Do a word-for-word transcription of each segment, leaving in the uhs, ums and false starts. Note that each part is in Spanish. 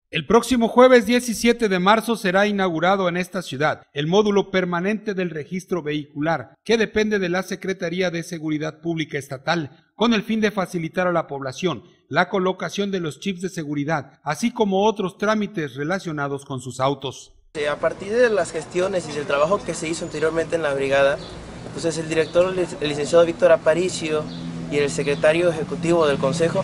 El próximo jueves diecisiete de marzo será inaugurado en esta ciudad el módulo permanente del registro vehicular, que depende de la Secretaría de Seguridad Pública Estatal, con el fin de facilitar a la población la colocación de los chips de seguridad, así como otros trámites relacionados con sus autos. A partir de las gestiones y del trabajo que se hizo anteriormente en la brigada, entonces el director, el licenciado Víctor Aparicio, y el secretario ejecutivo del consejo,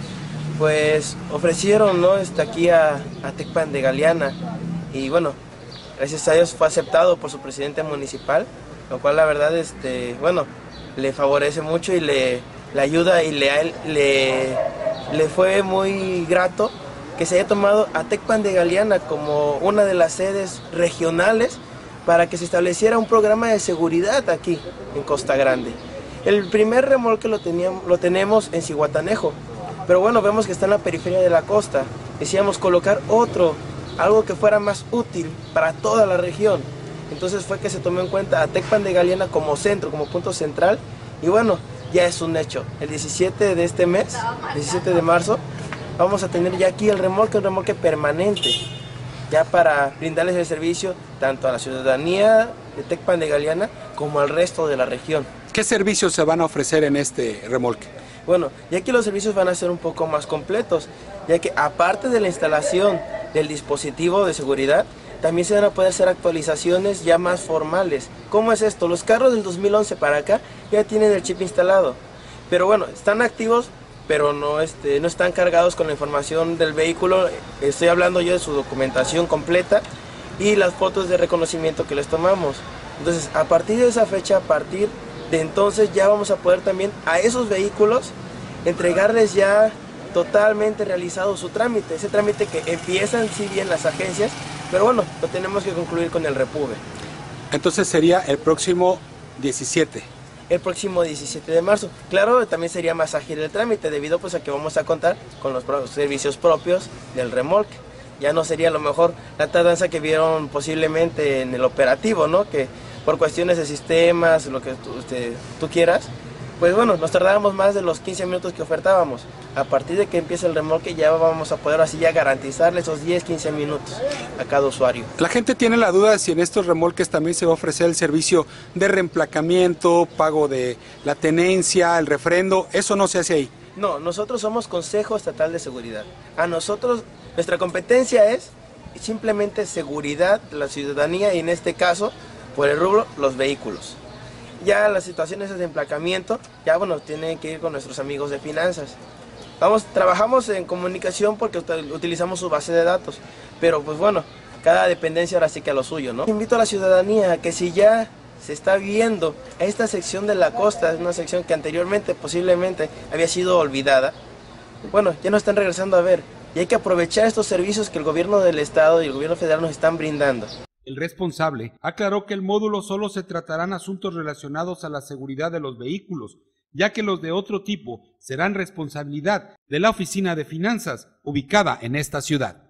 pues ofrecieron, ¿no?, este, aquí a, a Tecpan de Galeana, y bueno, gracias a Dios fue aceptado por su presidente municipal, lo cual la verdad, este, bueno, le favorece mucho y le, le ayuda y le, le, le fue muy grato que se haya tomado a Tecpan de Galeana como una de las sedes regionales para que se estableciera un programa de seguridad aquí en Costa Grande. El primer remolque lo, teníamos, lo tenemos en Zihuatanejo, pero bueno, vemos que está en la periferia de la costa. Decíamos colocar otro, algo que fuera más útil para toda la región. Entonces fue que se tomó en cuenta a Tecpan de Galeana como centro, como punto central, y bueno, ya es un hecho. El diecisiete de este mes, diecisiete de marzo, vamos a tener ya aquí el remolque, un remolque permanente, ya para brindarles el servicio tanto a la ciudadanía de Tecpan de Galeana como al resto de la región. ¿Qué servicios se van a ofrecer en este remolque? Bueno, ya que los servicios van a ser un poco más completos, ya que aparte de la instalación del dispositivo de seguridad, también se van a poder hacer actualizaciones ya más formales. ¿Cómo es esto? Los carros del dos mil once para acá ya tienen el chip instalado, pero bueno, están activos, pero no, este, no están cargados con la información del vehículo. Estoy hablando yo de su documentación completa y las fotos de reconocimiento que les tomamos. Entonces, a partir de esa fecha, a partir de entonces ya vamos a poder también a esos vehículos entregarles ya totalmente realizado su trámite, ese trámite que empiezan sí bien las agencias, pero bueno, lo tenemos que concluir con el Repube. Entonces sería el próximo diecisiete. El próximo diecisiete de marzo. Claro, también sería más ágil el trámite, debido pues a que vamos a contar con los servicios propios del remolque. Ya no sería a lo mejor la tardanza que vieron posiblemente en el operativo, ¿no?, que por cuestiones de sistemas, lo que tú, usted, tú quieras, pues bueno, nos tardábamos más de los quince minutos que ofertábamos. A partir de que empiece el remolque ya vamos a poder así ya garantizarle esos diez, quince minutos a cada usuario. La gente tiene la duda de si en estos remolques también se va a ofrecer el servicio de reemplacamiento, pago de la tenencia, el refrendo. ¿Eso no se hace ahí? No, nosotros somos Consejo Estatal de Seguridad. A nosotros, nuestra competencia es simplemente seguridad de la ciudadanía, y en este caso, por el rubro, los vehículos. Ya las situaciones de emplacamiento, ya bueno, tienen que ir con nuestros amigos de finanzas. Vamos, trabajamos en comunicación porque utilizamos su base de datos, pero pues bueno, cada dependencia ahora sí que a lo suyo, ¿no? Invito a la ciudadanía a que si ya se está viendo esta sección de la costa, es una sección que anteriormente posiblemente había sido olvidada, bueno, ya nos están regresando a ver, y hay que aprovechar estos servicios que el gobierno del estado y el gobierno federal nos están brindando. El responsable aclaró que el módulo solo se tratarán asuntos relacionados a la seguridad de los vehículos, ya que los de otro tipo serán responsabilidad de la Oficina de Finanzas ubicada en esta ciudad.